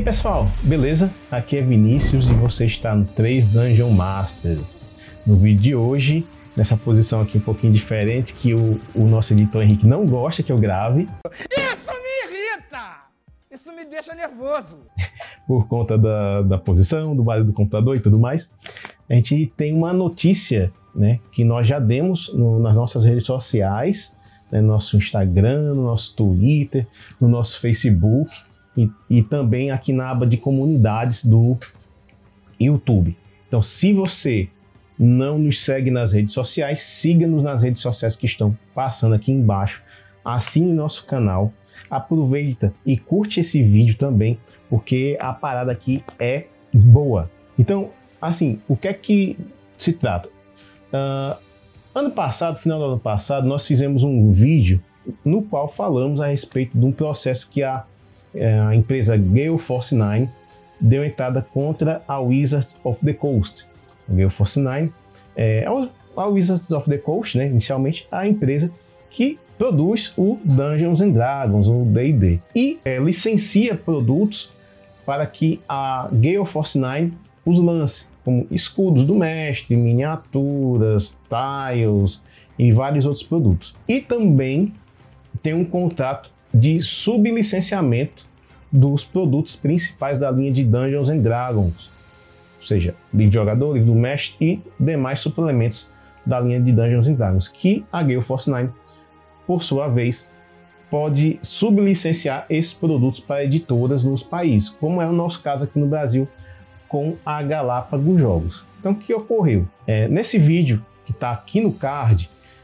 pessoal, beleza? Aqui é Vinícius e você está no 3 Dungeon Masters. No vídeo de hoje, nessa posição aqui um pouquinho diferente, que o nosso editor Henrique não gosta que eu grave. Isso me irrita! Isso me deixa nervoso! Por conta da posição, do barulho do computador e tudo mais. A gente tem uma notícia, né, que nós já demos nas nossas redes sociais, né, no nosso Instagram, no nosso Twitter, no nosso Facebook e também aqui na aba de comunidades do YouTube. Então, se você não nos segue nas redes sociais, siga-nos nas redes sociais que estão passando aqui embaixo. Assine nosso canal, aproveita e curte esse vídeo também, porque a parada aqui é boa. Então, assim, o que é que se trata? Ano passado, final do ano passado, nós fizemos um vídeo no qual falamos a respeito de um processo que a empresa Gale Force 9 deu entrada contra a Wizards of the Coast. A Gale Force 9 a Wizards of the Coast, né, inicialmente a empresa que produz o Dungeons and Dragons, o D&D, e licencia produtos para que a Gale Force 9 os lance, como escudos do mestre, miniaturas, tiles e vários outros produtos. E também tem um contrato de sublicenciamento dos produtos principais da linha de Dungeons and Dragons, ou seja, livro de jogador, livro do mestre e demais suplementos da linha de Dungeons and Dragons, que a Gale Force 9, por sua vez, pode sublicenciar esses produtos para editoras nos países, como é o nosso caso aqui no Brasil com a Galápagos Jogos. Então, o que ocorreu? Nesse vídeo que está aqui no card,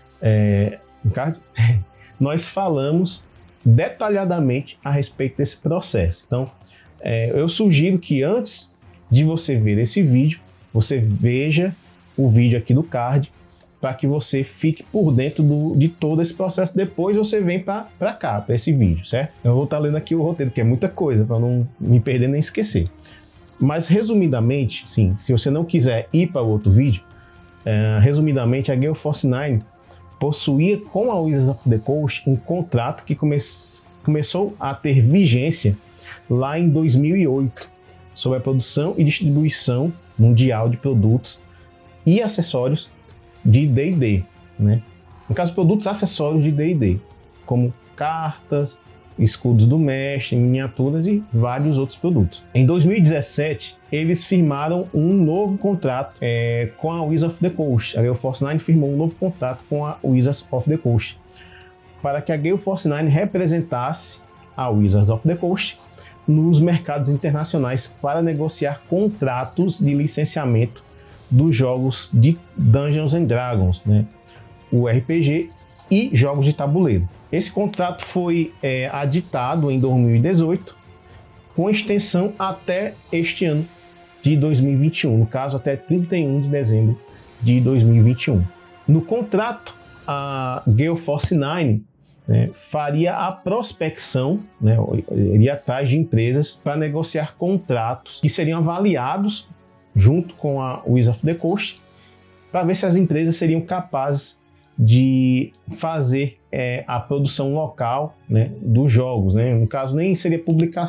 nós falamos detalhadamente a respeito desse processo. Então, eu sugiro que antes de você ver esse vídeo, você veja o vídeo aqui do card, para que você fique por dentro de todo esse processo. Depois você vem para cá, para esse vídeo, certo? Eu vou estar lendo aqui o roteiro, que é muita coisa, para não me perder nem esquecer. Mas, resumidamente, sim, se você não quiser ir para o outro vídeo, resumidamente, a Gale Force 9 possuía com a Wizards of the Coast um contrato que começou a ter vigência lá em 2008, sobre a produção e distribuição mundial de produtos e acessórios de D&D, né? No caso, produtos acessórios de D&D, como cartas, escudos do mestre, miniaturas e vários outros produtos. Em 2017, eles firmaram um novo contrato com a Wizards of the Coast. A Gale Force 9 firmou um novo contrato com a Wizards of the Coast para que a Gale Force 9 representasse a Wizards of the Coast nos mercados internacionais para negociar contratos de licenciamento dos jogos de Dungeons and Dragons, né? O RPG e jogos de tabuleiro. Esse contrato foi aditado em 2018, com extensão até este ano de 2021, no caso até 31 de dezembro de 2021. No contrato, a Gale Force 9 faria a prospecção, né, iria atrás de empresas para negociar contratos que seriam avaliados junto com a Wizards of the Coast, para ver se as empresas seriam capazes de fazer a produção local, né, dos jogos, né? No caso, nem seria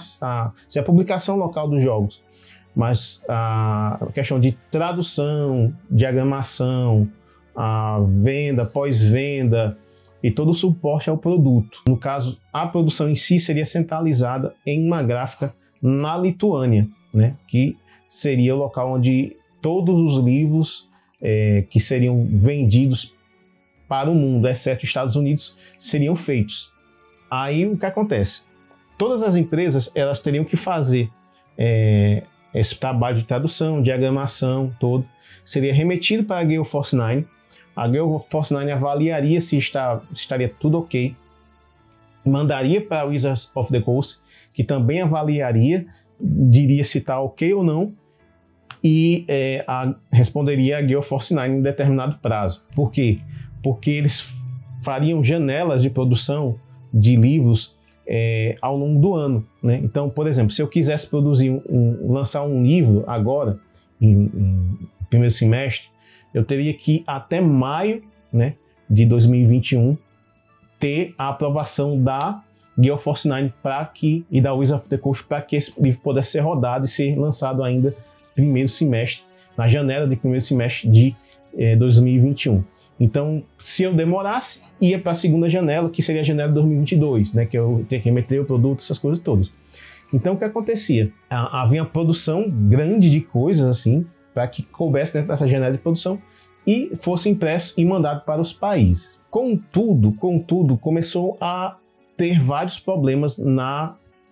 a publicação local dos jogos, mas a questão de tradução, diagramação, a venda, pós-venda e todo o suporte ao produto. No caso, a produção em si seria centralizada em uma gráfica na Lituânia, né, que seria o local onde todos os livros que seriam vendidos para o mundo, exceto os Estados Unidos, seriam feitos. Aí o que acontece? Todas as empresas elas teriam que fazer esse trabalho de tradução, diagramação, todo. Seria remetido para a Gale Force 9. A Gale Force 9 avaliaria se estaria tudo ok. Mandaria para a Wizards of the Coast, que também avaliaria, diria se está ok ou não, e responderia a Gale Force 9 em determinado prazo. Por quê? Porque eles fariam janelas de produção de livros ao longo do ano, né? Então, por exemplo, se eu quisesse lançar um livro agora, em primeiro semestre, eu teria que até maio, né, de 2021 ter a aprovação da Gale Force 9 e da Wizards of the Coast para que esse livro pudesse ser rodado e ser lançado ainda na janela de primeiro semestre de 2021. Então, se eu demorasse, ia para a segunda janela, que seria a janela de 2022, né, que eu tenho que meter o produto, essas coisas todas. Então, o que acontecia? Havia uma produção grande de coisas assim, para que coubesse dentro dessa janela de produção e fosse impresso e mandado para os países. Contudo, começou a ter vários problemas na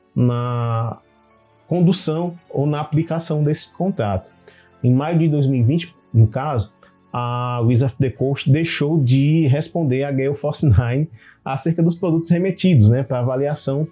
condução ou na aplicação desse contrato. Em maio de 2020, no caso, a Wizards of the Coast deixou de responder a Gale Force 9 acerca dos produtos remetidos, né, para avaliação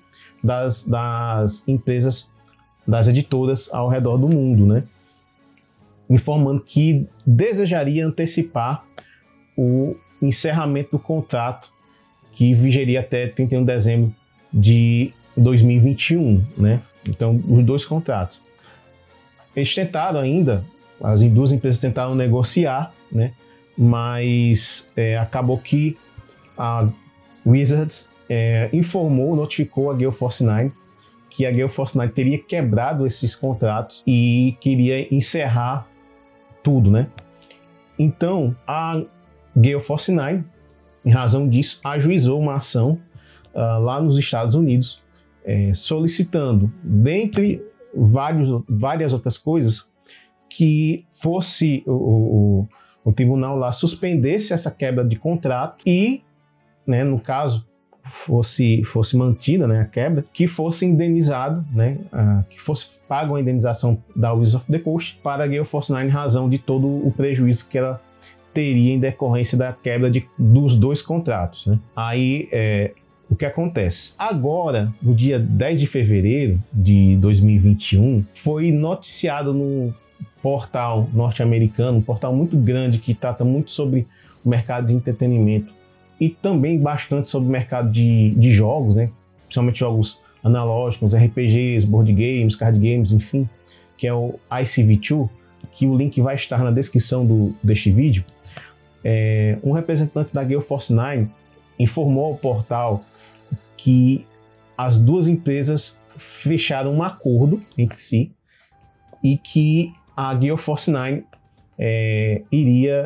das empresas, das editoras ao redor do mundo, né, informando que desejaria antecipar o encerramento do contrato que vigeria até 31 de dezembro de 2021, né? Então, os dois contratos. Eles tentaram ainda, as duas empresas tentaram negociar, né? Mas acabou que a Wizards notificou a Gale Force 9 que a Gale Force 9 teria quebrado esses contratos e queria encerrar tudo, né? Então, a Gale Force 9, em razão disso, ajuizou uma ação lá nos Estados Unidos, solicitando, dentre várias outras coisas, que fosse o tribunal lá suspendesse essa quebra de contrato e, né, no caso, fosse mantida, né, a quebra, que fosse indenizado, né, que fosse pago a indenização da Wizards of the Coast para a Gale Force 9 em razão de todo o prejuízo que ela teria em decorrência da quebra dos dois contratos, né? Aí, o que acontece? Agora, no dia 10 de fevereiro de 2021, foi noticiado no portal norte-americano, um portal muito grande que trata muito sobre o mercado de entretenimento e também bastante sobre o mercado de jogos, né? Principalmente jogos analógicos, RPGs, board games, card games, enfim, que é o ICV2, que o link vai estar na descrição deste vídeo. Um representante da Gale Force 9 informou ao portal que as duas empresas fecharam um acordo entre si e que a Gale Force 9 iria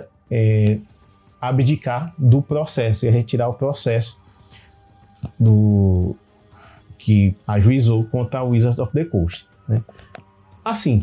abdicar do processo, ia retirar o processo que ajuizou contra a Wizards of the Coast, né? Assim,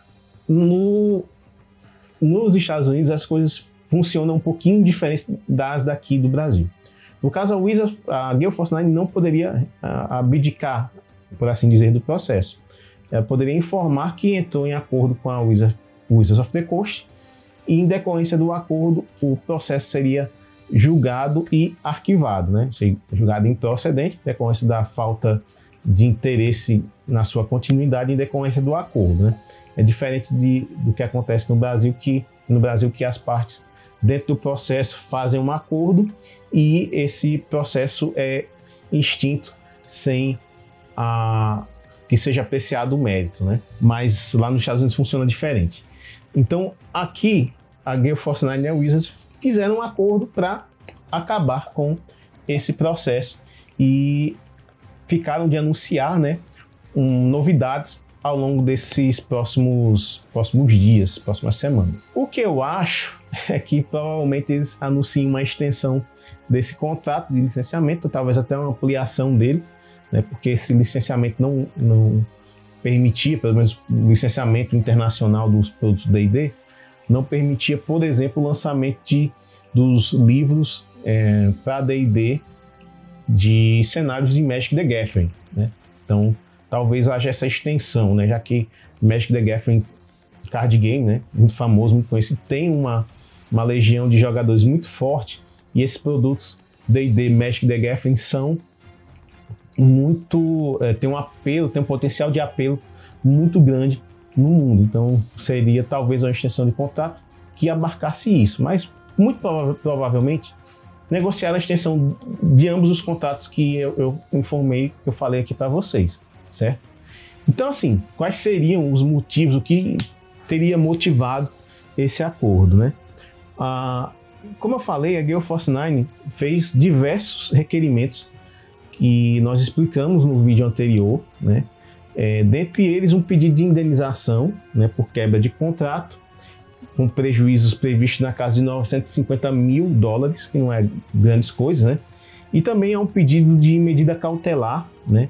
nos Estados Unidos as coisas funcionam um pouquinho diferente das daqui do Brasil. No caso, a Gale Force 9 não poderia abdicar, por assim dizer, do processo. Ela poderia informar que entrou em acordo com a Wizards of the Coast e, em decorrência do acordo, o processo seria julgado e arquivado, né? Julgado improcedente, em decorrência da falta de interesse na sua continuidade em decorrência do acordo, né? É diferente do que acontece no Brasil, que as partes dentro do processo fazem um acordo e esse processo é extinto sem que seja apreciado o mérito, né? Mas lá nos Estados Unidos funciona diferente. Então, aqui, a Gale Force 9 e a Wizards fizeram um acordo para acabar com esse processo e ficaram de anunciar, né, novidades ao longo desses próximos dias, próximas semanas. O que eu acho é que provavelmente eles anunciem uma extensão desse contrato de licenciamento, talvez até uma ampliação dele, né, porque esse licenciamento não permitia, pelo menos o licenciamento internacional dos produtos D&D, não permitia, por exemplo, o lançamento dos livros para D&D de cenários de Magic the Gathering, né? Então, talvez haja essa extensão, né? Já que Magic the Gathering card game, né, muito famoso, muito conhecido, tem uma legião de jogadores muito forte e esses produtos D&D Magic the Gathering são muito tem um potencial de apelo muito grande no mundo. Então seria talvez uma extensão de contrato que abarcasse isso, mas muito provavelmente negociar a extensão de ambos os contratos que eu informei, que eu falei aqui para vocês, certo? Então, assim, quais seriam os motivos, o que teria motivado esse acordo, né? Como eu falei, a Gale Force 9 fez diversos requerimentos que nós explicamos no vídeo anterior, né? Dentre eles, um pedido de indenização, né, por quebra de contrato, com prejuízos previstos na casa de 950 mil dólares, que não é grandes coisas, né? E também há um pedido de medida cautelar, né,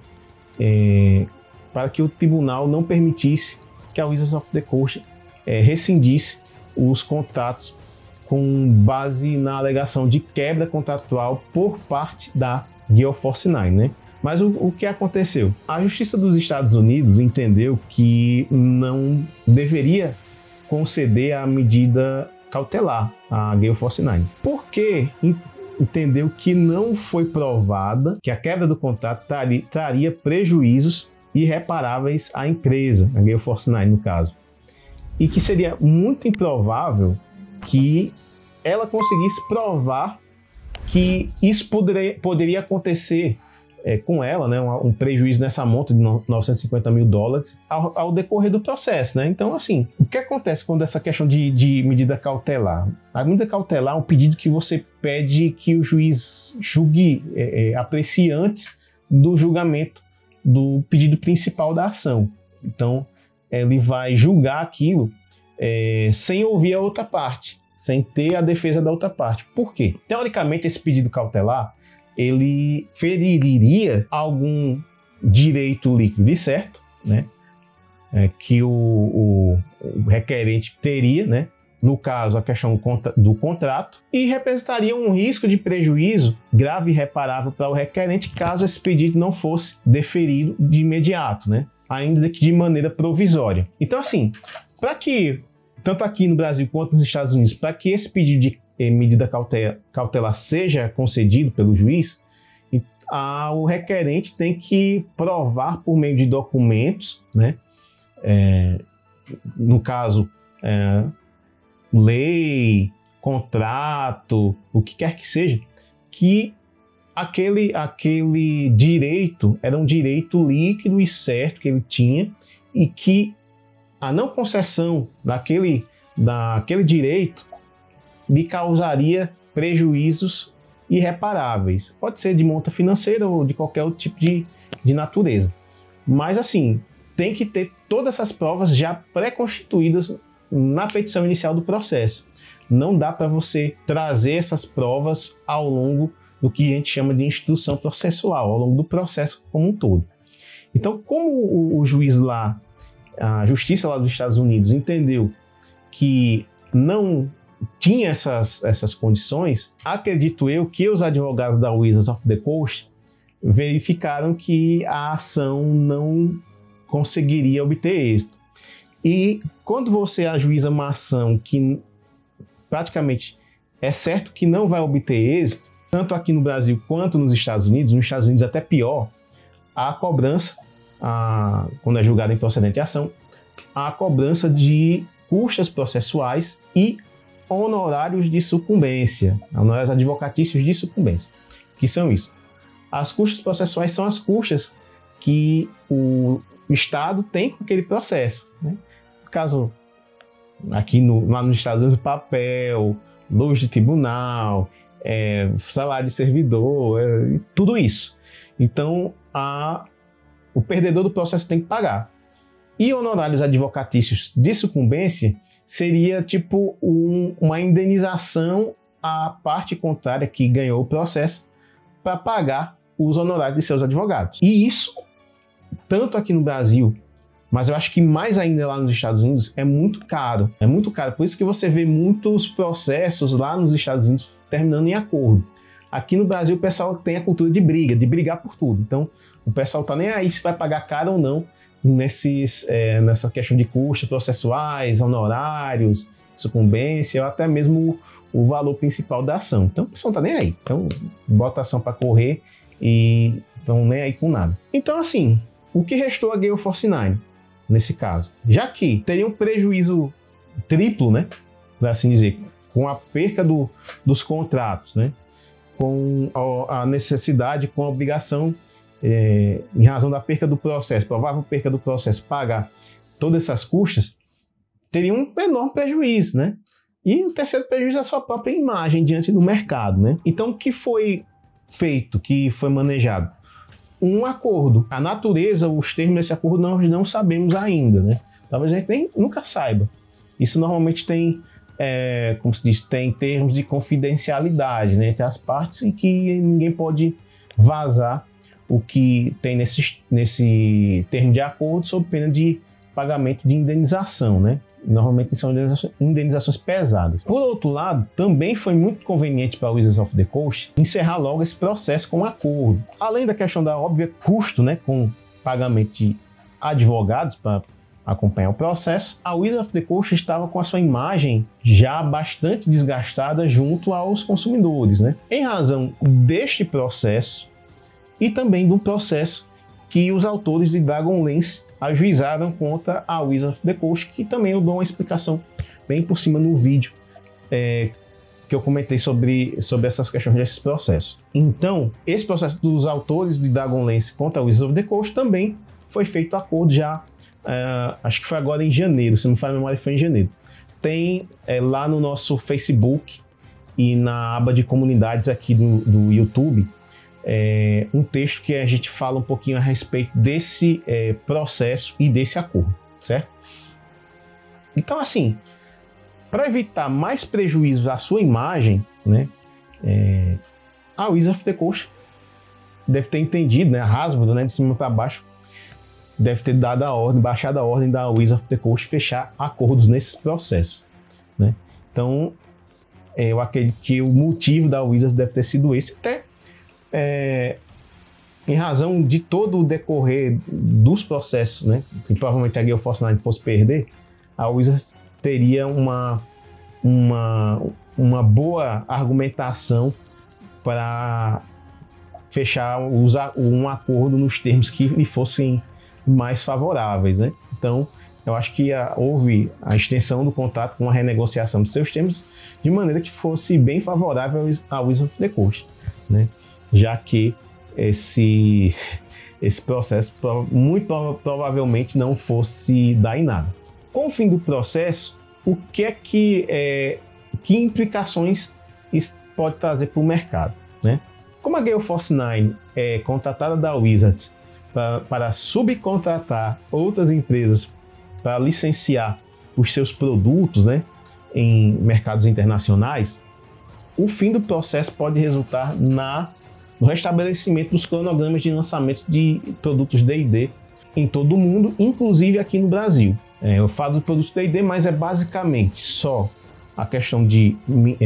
para que o tribunal não permitisse que a Wizards of the Coast rescindisse os contratos com base na alegação de quebra contratual por parte da Gale Force 9, né? Mas o que aconteceu? A Justiça dos Estados Unidos entendeu que não deveria conceder a medida cautelar à Gale Force 9. Por quê? Entendeu que não foi provada que a quebra do contrato traria prejuízos irreparáveis à empresa, a Gale Force 9 no caso, e que seria muito improvável que ela conseguisse provar que isso poderia acontecer com ela, né, um prejuízo nessa monta de 950 mil dólares ao decorrer do processo, né? Então, assim, o que acontece quando essa questão de medida cautelar? A medida cautelar é um pedido que você pede que o juiz julgue, aprecie antes do julgamento do pedido principal da ação. Então, ele vai julgar aquilo sem ouvir a outra parte, sem ter a defesa da outra parte. Por quê? Teoricamente, esse pedido cautelar ele feriria algum direito líquido e certo, né, que o requerente teria, né, no caso a questão do contrato, e representaria um risco de prejuízo grave e irreparável para o requerente caso esse pedido não fosse deferido de imediato, né, ainda que de maneira provisória. Então, assim, para que, tanto aqui no Brasil quanto nos Estados Unidos, para que esse pedido de medida cautelar seja concedido pelo juiz, o requerente tem que provar por meio de documentos, né? No caso, lei, contrato, o que quer que seja, que aquele direito era um direito líquido e certo que ele tinha e que a não concessão daquele direito lhe causaria prejuízos irreparáveis. Pode ser de monta financeira ou de qualquer outro tipo de natureza. Mas, assim, tem que ter todas essas provas já pré-constituídas na petição inicial do processo. Não dá para você trazer essas provas ao longo do que a gente chama de instrução processual, ao longo do processo como um todo. Então, como o juiz lá, a justiça lá dos Estados Unidos entendeu que não tinha essas condições, acredito eu que os advogados da Wizards of the Coast verificaram que a ação não conseguiria obter êxito. E quando você ajuiza uma ação que praticamente é certo que não vai obter êxito, tanto aqui no Brasil quanto nos Estados Unidos até pior, a cobrança, quando é julgada improcedente a ação, a cobrança de custas processuais e honorários de sucumbência, honorários advocatícios de sucumbência. O que são isso? As custas processuais são as custas que o Estado tem com aquele processo, né? No caso, aqui lá nos Estados Unidos, papel, luz de tribunal, salário de servidor, tudo isso. Então, o perdedor do processo tem que pagar. E honorários advocatícios de sucumbência seria tipo uma indenização à parte contrária que ganhou o processo para pagar os honorários de seus advogados. E isso, tanto aqui no Brasil, mas eu acho que mais ainda lá nos Estados Unidos, é muito caro. É muito caro. Por isso que você vê muitos processos lá nos Estados Unidos terminando em acordo. Aqui no Brasil o pessoal tem a cultura de brigar por tudo. Então o pessoal tá nem aí se vai pagar caro ou não nessa questão de custos processuais, honorários, sucumbência, ou até mesmo o valor principal da ação. Então, o pessoal não está nem aí. Então, bota a ação para correr e estão nem aí com nada. Então, assim, o que restou a Gale Force 9, nesse caso? Já que teria um prejuízo triplo, né, por assim dizer, com a perca dos contratos, né, com a necessidade, com a obrigação, em razão da perca do processo, provável perca do processo, pagar todas essas custas, teria um enorme prejuízo, né? E o terceiro prejuízo é a sua própria imagem diante do mercado, né? Então, o que foi feito, que foi manejado? um acordo. A natureza, os termos desse acordo nós não sabemos ainda, né? Talvez a gente nunca saiba. Isso normalmente tem, como se diz, tem termos de confidencialidade, né, entre as partes, e que ninguém pode vazar o que tem nesse termo de acordo, sob pena de pagamento de indenização, né? Normalmente são indenizações pesadas. Por outro lado, também foi muito conveniente para a Wizards of the Coast encerrar logo esse processo com um acordo. Além da questão da óbvia custo, né, com pagamento de advogados para acompanhar o processo, a Wizards of the Coast estava com a sua imagem já bastante desgastada junto aos consumidores, né? Em razão deste processo e também do processo que os autores de Dragonlance ajuizaram contra a Wizards of the Coast, que também eu dou uma explicação bem por cima no vídeo que eu comentei sobre essas questões desses processos. Então, esse processo dos autores de Dragonlance contra a Wizards of the Coast também foi feito acordo já, acho que foi agora em janeiro, se não me falha a memória, foi em janeiro. Tem lá no nosso Facebook e na aba de comunidades aqui do YouTube, um texto que a gente fala um pouquinho a respeito desse processo e desse acordo, certo? Então, assim, para evitar mais prejuízos à sua imagem, né, a Wizards of the Coast deve ter entendido, né, a Hasbro, né, de cima para baixo, deve ter dado a ordem, baixado a ordem da Wizards of the Coast fechar acordos nesses processos, né? Então, eu acredito que o motivo da Wizards deve ter sido esse, até em razão de todo o decorrer dos processos, né, que provavelmente a Gale Force 9 fosse perder, a Wizards teria uma boa argumentação para fechar um acordo nos termos que lhe fossem mais favoráveis, né? Então, eu acho que houve a extensão do contrato com a renegociação dos seus termos de maneira que fosse bem favorável à Wizards of the Coast, né? Já que esse processo muito provavelmente não fosse dar em nada. Com o fim do processo, o que implicações isso pode trazer para o mercado, né? Como a Gale Force 9 é contratada da Wizards para subcontratar outras empresas para licenciar os seus produtos, né, em mercados internacionais, o fim do processo pode resultar no restabelecimento dos cronogramas de lançamentos de produtos D&D em todo o mundo, inclusive aqui no Brasil. Eu falo de produtos D&D, mas é basicamente só a questão de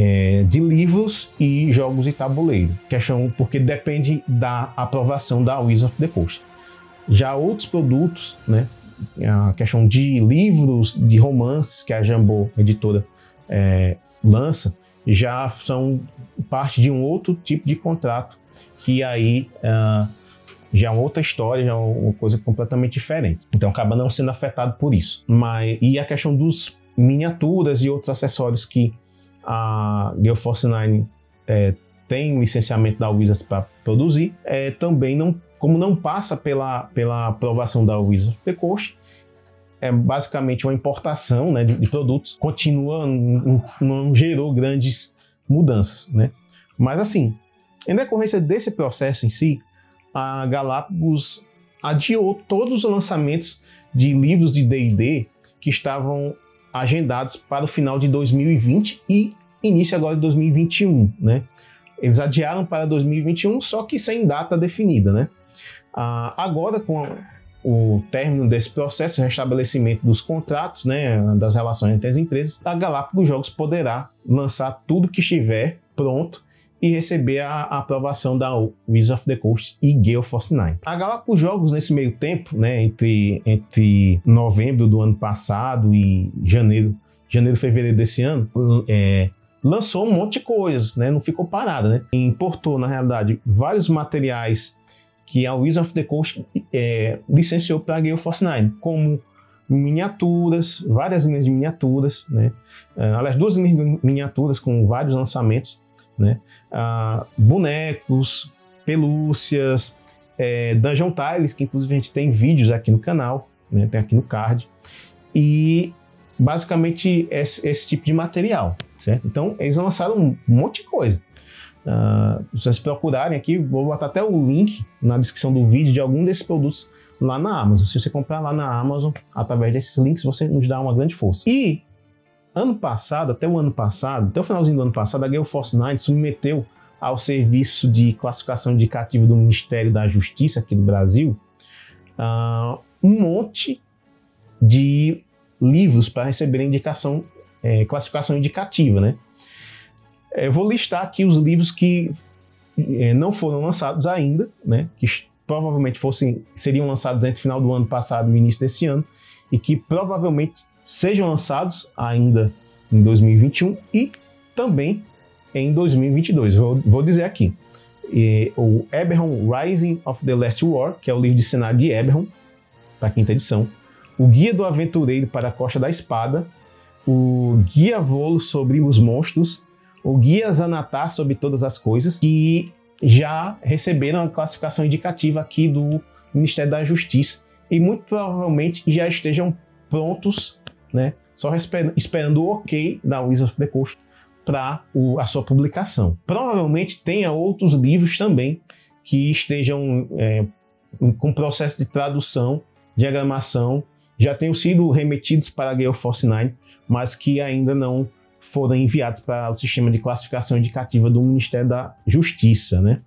livros e jogos de tabuleiro. Porque depende da aprovação da Wizards of the Coast. Já outros produtos, né, a questão de livros, de romances que a Jambô editora lança, já são parte de um outro tipo de contrato, que aí já é uma outra história, já é uma coisa completamente diferente. Então acaba não sendo afetado por isso. E a questão dos miniaturas e outros acessórios que a Gale Force 9 tem licenciamento da Wizards para produzir, também como não passa pela aprovação da Wizards of the Coast, é basicamente uma importação, né, de produtos, continua, não gerou grandes mudanças, né? Mas assim, em decorrência desse processo em si, a Galápagos adiou todos os lançamentos de livros de D&D que estavam agendados para o final de 2020 e início agora de 2021, né? Eles adiaram para 2021, só que sem data definida, né? Agora, com o término desse processo, o restabelecimento dos contratos, né, das relações entre as empresas, a Galápagos Jogos poderá lançar tudo que estiver pronto e receber a aprovação da Wizards of the Coast e Gale Force 9. A Galápagos Jogos, nesse meio tempo, né, entre novembro do ano passado e janeiro, fevereiro desse ano, lançou um monte de coisas, né, não ficou parada, né? Importou, na realidade, vários materiais que a Wizards of the Coast licenciou para a Gale Force 9, como miniaturas, várias linhas de miniaturas, né? Aliás, 2 linhas de miniaturas com vários lançamentos, né? Bonecos, pelúcias, Dungeon Tiles, que inclusive a gente tem vídeos aqui no canal, né? Tem aqui no card, e basicamente esse tipo de material, certo? Então eles lançaram um monte de coisa. Se vocês procurarem aqui, vou botar até o link na descrição do vídeo de algum desses produtos lá na Amazon. Se você comprar lá na Amazon, através desses links, você nos dá uma grande força. E ano passado, até o finalzinho do ano passado, a Gale Force 9 submeteu ao Serviço de Classificação Indicativa do Ministério da Justiça aqui do Brasil um monte de livros para receber indicação, classificação indicativa, né? Eu vou listar aqui os livros que não foram lançados ainda, né? Que provavelmente seriam lançados entre o final do ano passado e o início desse ano, e que provavelmente sejam lançados ainda em 2021 e também em 2022. Vou dizer aqui. O Eberron Rising of the Last War, que é o livro de cenário de Eberron, para a 5ª edição. O Guia do Aventureiro para a Costa da Espada. O Guia Volo sobre os Monstros. O Guia Zanatar sobre Todas as Coisas, que já receberam a classificação indicativa aqui do Ministério da Justiça e muito provavelmente já estejam prontos, né? Só esperando o ok da Wizards of the Coast para a sua publicação. Provavelmente tenha outros livros também que estejam com processo de tradução, diagramação, já tenham sido remetidos para a Gale Force 9, mas que ainda não foram enviados para o sistema de classificação indicativa do Ministério da Justiça, né?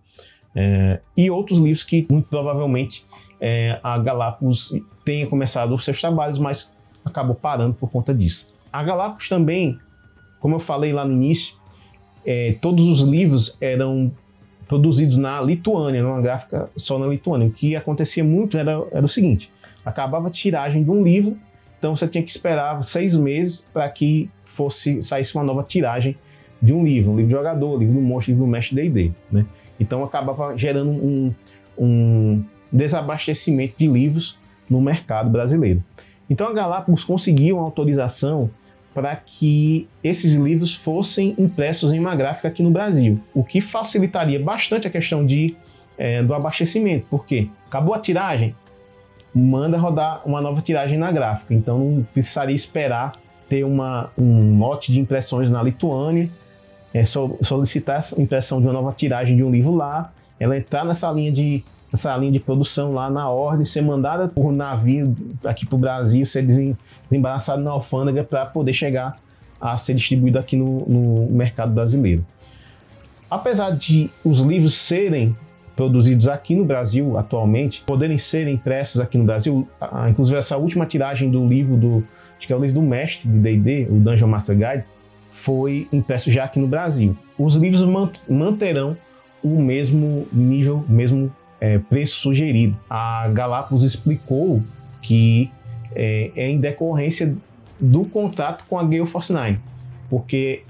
E outros livros que muito provavelmente a Galápagos tenha começado os seus trabalhos, mas acabou parando por conta disso. A Galápagos também, como eu falei lá no início, todos os livros eram produzidos na Lituânia, numa gráfica só na Lituânia. O que acontecia muito era o seguinte: acabava a tiragem de um livro, então você tinha que esperar 6 meses para que saísse uma nova tiragem de um livro de jogador, livro do monstro, livro do mestre D&D, né? Então acabava gerando um desabastecimento de livros no mercado brasileiro. Então a Galápagos conseguiu uma autorização para que esses livros fossem impressos em uma gráfica aqui no Brasil, o que facilitaria bastante a questão do abastecimento, porque acabou a tiragem, manda rodar uma nova tiragem na gráfica, então não precisaria esperar ter um lote de impressões na Lituânia, solicitar a impressão de uma nova tiragem de um livro lá, ela entrar nessa linha de produção lá na ordem, ser mandada por navio aqui para o Brasil, ser desembaraçado na alfândega para poder chegar a ser distribuído aqui no mercado brasileiro. Apesar de os livros serem produzidos aqui no Brasil atualmente, poderem ser impressos aqui no Brasil, inclusive essa última tiragem do livro acho que é o livro do mestre de D&D, o Dungeon Master Guide, foi impresso já aqui no Brasil. Os livros manterão o mesmo nível, o mesmo preço sugerido. A Galápagos explicou que é em decorrência do contrato com a Gale Force 9, porque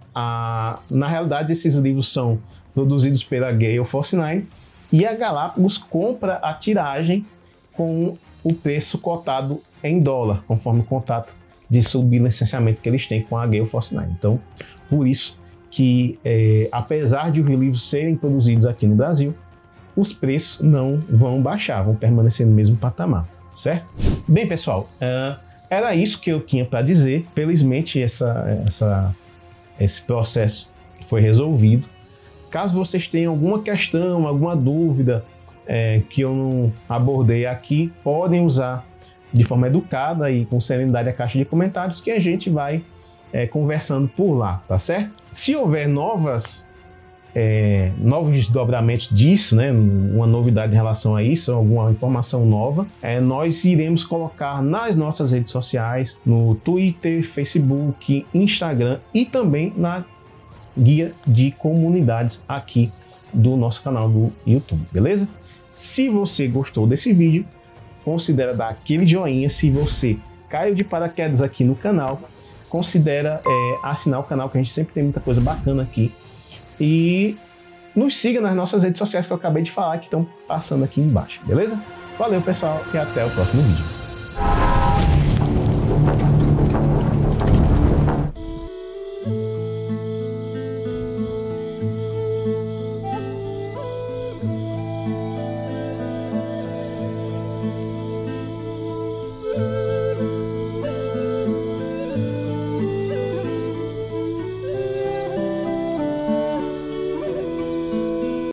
na realidade esses livros são produzidos pela Gale Force 9 e a Galápagos compra a tiragem com o preço cotado em dólar, conforme o contrato de sublicenciamento que eles têm com a Gale Force 9. Então, por isso que, apesar de os livros serem produzidos aqui no Brasil, os preços não vão baixar, vão permanecer no mesmo patamar, certo? Bem, pessoal, era isso que eu tinha para dizer. Felizmente, esse processo foi resolvido. Caso vocês tenham alguma questão, alguma dúvida que eu não abordei aqui, podem usar de forma educada e com serenidade a caixa de comentários, que a gente vai conversando por lá, tá certo? Se houver novos desdobramentos disso, né, uma novidade em relação a isso, alguma informação nova, nós iremos colocar nas nossas redes sociais, no Twitter, Facebook, Instagram e também na guia de comunidades aqui do nosso canal do YouTube, beleza? Se você gostou desse vídeo, considera dar aquele joinha. Se você caiu de paraquedas aqui no canal, considera assinar o canal, que a gente sempre tem muita coisa bacana aqui. E nos siga nas nossas redes sociais que eu acabei de falar, que estão passando aqui embaixo, beleza? Valeu, pessoal, e até o próximo vídeo.